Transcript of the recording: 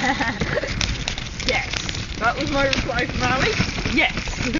Yes, that was my reply from Ali. Yes.